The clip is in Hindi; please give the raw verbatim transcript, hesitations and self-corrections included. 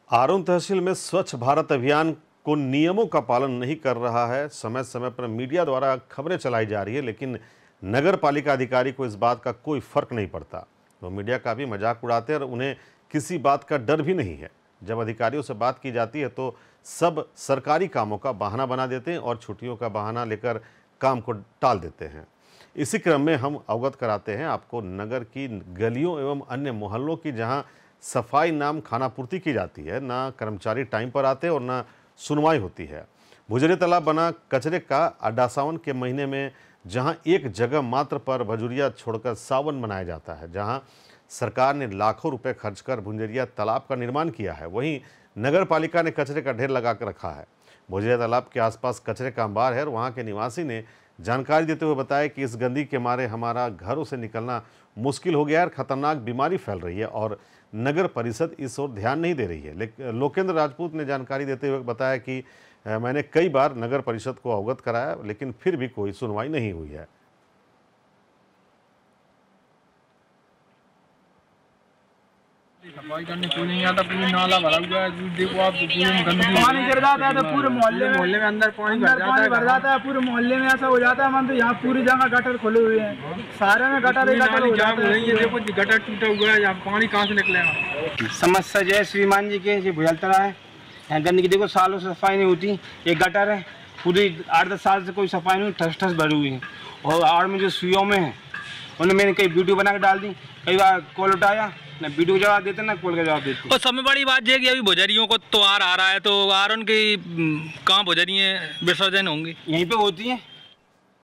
आरोन तहसील में स्वच्छ भारत अभियान को नियमों का पालन नहीं कर रहा है। समय समय पर मीडिया द्वारा खबरें चलाई जा रही है, लेकिन नगर पालिका अधिकारी को इस बात का कोई फर्क नहीं पड़ता। वो मीडिया का भी मजाक उड़ाते हैं और उन्हें किसी बात का डर भी नहीं है। जब अधिकारियों से बात की जाती है तो सब सरकारी कामों का बहाना बना देते हैं और छुट्टियों का बहाना लेकर काम को टाल देते हैं। इसी क्रम में हम अवगत कराते हैं आपको नगर की गलियों एवं अन्य मोहल्लों की, जहां सफाई नाम खानापूर्ति की जाती है, ना कर्मचारी टाइम पर आते और ना सुनवाई होती है। भुजरी तालाब बना कचरे का अड्डा सावन के महीने में, जहां एक जगह मात्र पर भजुरिया छोड़कर सावन मनाया जाता है, जहां सरकार ने लाखों रुपए खर्च कर भुजरिया तालाब का निर्माण किया है, वहीं नगर पालिका ने कचरे का ढेर लगा कर रखा है। भुजरिया तालाब के आसपास कचरे का अंबार है और वहाँ के निवासी ने जानकारी देते हुए बताया कि इस गंदगी के मारे हमारा घरों से निकलना मुश्किल हो गया है, खतरनाक बीमारी फैल रही है और नगर परिषद इस ओर ध्यान नहीं दे रही है। लेकिन लोकेंद्र राजपूत ने जानकारी देते हुए बताया कि मैंने कई बार नगर परिषद को अवगत कराया, लेकिन फिर भी कोई सुनवाई नहीं हुई है। सफाई करने कोई नहीं आता, पूरी नाला भरा हुआ है। देखो आप, पूरे गंदगी पानी गिर जाता है तो पूरे मोहल्ले में मोहल्ले में अंदर पानी अंदर पानी भर जाता है। पूरे मोहल्ले में ऐसा हो जाता है, मन तो यहाँ पूरी जगह गटर खुले हुए हैं, सारे में गटर ही गटर हो जाता है। ये देखो गटर टूटा हुआ है, यहाँ पानी कहाँ से निकलेगा। समस्या जय श्रीमान जी के भुजलतरा है, यहाँ गंदगी देखो सालों से सफाई नहीं होती। ये गटर है, पूरी आठ दस साल से कोई सफाई नहीं, ठस ठस भरी हुई है। और आड़ में जो सुइयों में है, उन्हें मैंने कई वीडियो बना के डाल दी, कई बार कॉल उठाया, ना वीडियो को जवाब देते ना कॉल का जवाब देते। और सबसे बड़ी बात ये कि अभी भुजरियों को त्योहार आ रहा है, तो आरोन की कहाँ भुजरियाँ विसर्जन होंगी? यहीं पे होती हैं।